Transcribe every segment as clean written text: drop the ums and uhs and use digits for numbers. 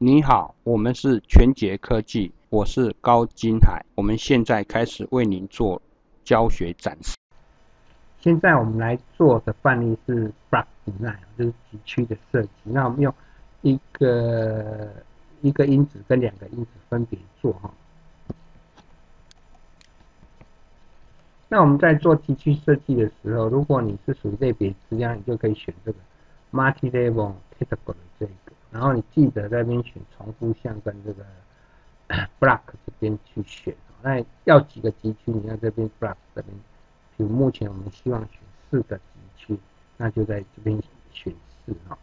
你好，我们是全杰科技，我是高金海，我们现在开始为您做教学展示。现在我们来做的范例是 block design， 就是极区的设计。那我们用一个因子跟两个因子分别做哈。那我们在做极区设计的时候，如果你是属于类别资料，你就可以选这个 multi-level category 这个，然后你记得在那边选重复项跟这个 block 这边去选。那要几个极区，你要这边 block 这边，比如目前我们希望选4个极区，那就在这边选4哈。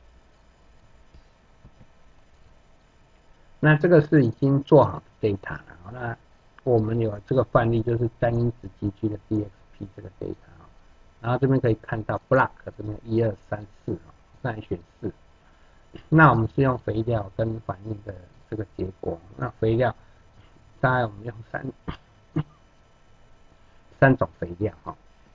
那这个是已经做好的 data 了，那我们有这个范例，就是单因子极区的 DXP 这个 data 啊，然后这边可以看到 block 这边1、2、3、4啊，那选4。那我们是用肥料跟反应的这个结果，那肥料大概我们用3种肥料哈。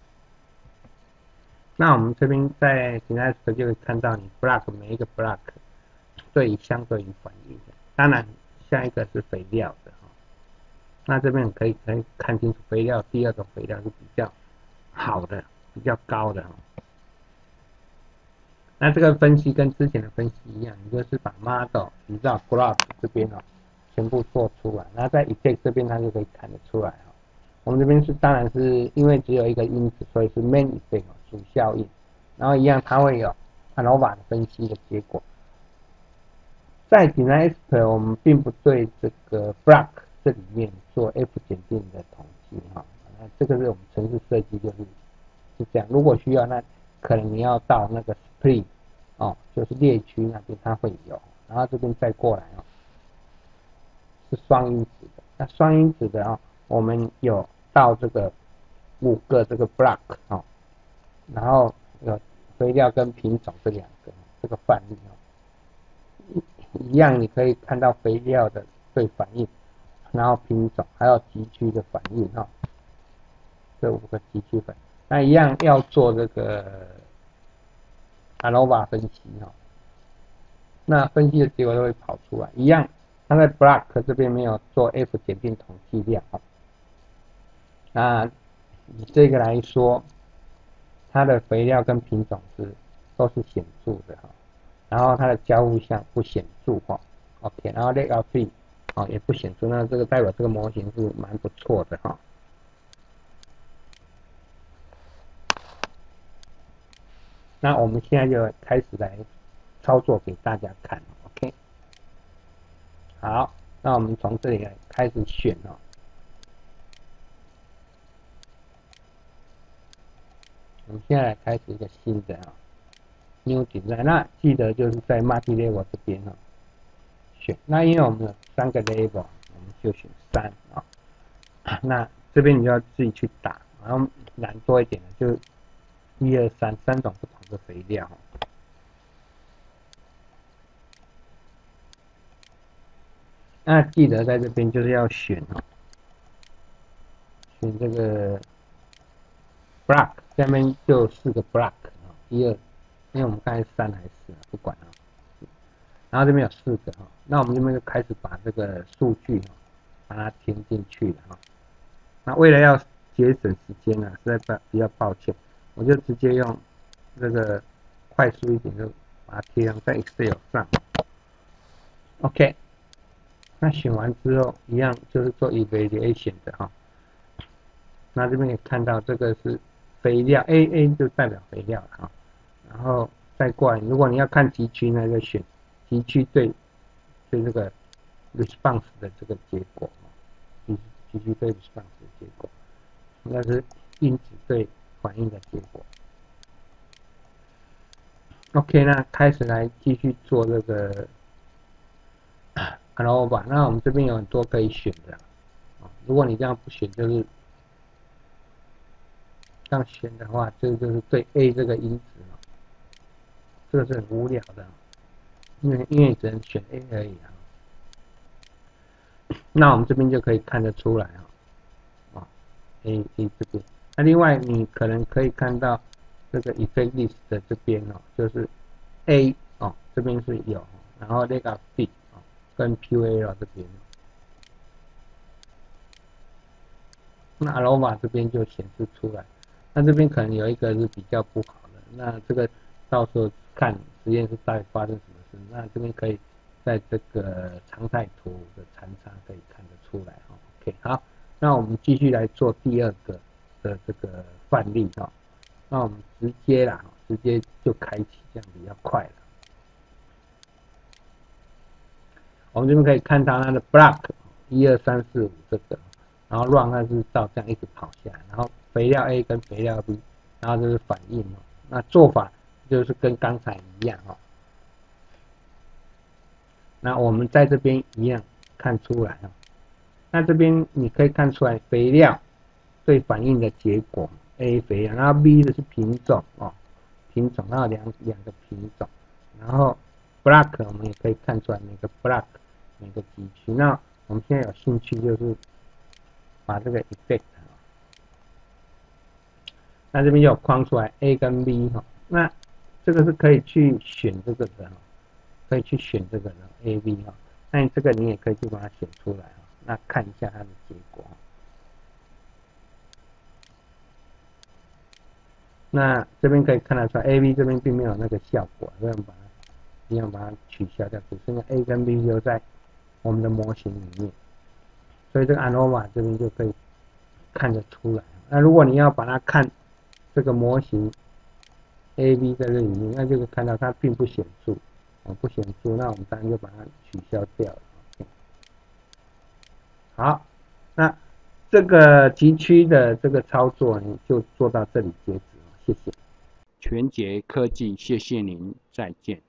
那我们这边在 Synapse 就会看到你 block 每一个 block 相对于反应的，当然下一个是肥料的哈。那这边可以看清楚肥料，第2种肥料是比较好的，比较高的哈。那这个分析跟之前的分析一样，你就是把 model 移到 graph 这边哦，全部做出来，然后在 effect 这边它就可以看得出来哈。我们这边当然是因为只有一个因子，所以是 main effect 主效应，然后一样它会有 ANOVA 的分析的结果。在 Synapse 我们并不对这个 block 这里面做 F 检定的统计哈，那这个是我们程式设计是这样。如果需要，那可能你要到那个 split 哦，就是列区那边它会有，然后这边再过来哦，是双因子的。那双因子的哦，我们有到这个5个这个 block 哦，然后有肥料跟品种这2个这个范例哦，一样你可以看到肥料的对反应，然后品种还有极区的反应哈，这5个极区反应，那一样要做这个 ANOVA 分析哈，那分析的结果都会跑出来，一样，它在 block 这边没有做 F 检定统计量哈，那以这个来说，它的肥料跟品种都是显著的哈，然后它的交互项不显著哈 ，OK， 然后 layout fee 也不显著，那这个代表这个模型是蛮不错的哈。那我们现在就开始来操作给大家看 ，OK。好，那我们从这里开始选哦。我们现在来开始一个新的New Design， 那记得就是在 Multi Level 这边选。那因为我们有3个 Level， 我们就选3啊。那这边你就要自己去打，然后难多一点的就1、2、3种不同的肥料。那记得在这边就是要选这个 block， 下面就4个 block 1、2，因为我们刚才3还是4不管然后这边有4个那我们这边就开始把这个数据把它填进去了那为了要节省时间实在比较抱歉，我就直接用这个快速一点，就把它贴上在 Excel 上。OK， 那选完之后一样就是做 evaluation 的那这边可以看到这个是肥料 AA 就代表肥料了然后再过来，如果你要看极区呢，就选极区对这个 response 的这个结果极区对 response 的结果，那是因子对反应的结果。OK， 那开始来继续做这个 ANOVA， 那我们这边有很多可以选的如果你这样不选，就是这样选的话，这就是对 A 这个因子这个是很无聊的因为你只能选 A 而已那我们这边就可以看得出来A 这边。那另外你可能可以看到这个 effect list 的这边就是 A 这边是有，然后那个 B 跟 PUL 这边。那 ANOVA 这边就显示出来，那这边可能有一个是比较不好的，那这个到时候看实验室到底发生什么事，那这边可以在这个常态图的残差可以看得出来哈。OK， 好，那我们继续来做第二个的这个范例哈。那我们直接就开启，这样比较快了。我们这边可以看到它的 block 1、2、3、4、5这个。然后 run 它是照这样一直跑下来，然后肥料 A 跟肥料 B， 然后就是反应嘛。那做法就是跟刚才一样哈。那我们在这边一样看出来哈。那这边你可以看出来肥料对反应的结果 A 肥料，然后 B 的是品种哦，品种，然后两个品种，然后 block 我们也可以看出来每个 block 每个集区。那我们现在有兴趣就是把这个 effect， 那这边就有框出来 A 跟 B 哈，那这个是可以去选这个的，可以去选这个的 A、B 哈，那这个你也可以去把它选出来哈，那看一下它的结果。那这边可以看得出来 A、B 这边并没有那个效果，这样把它取消掉，只剩下 A 跟 B 留在我们的模型里面，所以这个 ANOVA 这边就可以看得出来。那如果你要把它看这个模型 A、B 在这里面，那就可以看到它并不显著，不显著，那我们当然就把它取消掉了。好，那这个集区的这个操作呢，就做到这里截止，谢谢。全杰科技，谢谢您，再见。